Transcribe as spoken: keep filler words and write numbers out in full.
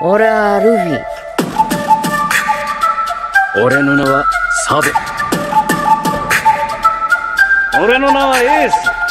俺はルフィ。 俺の名はサブ。 俺の名はエース。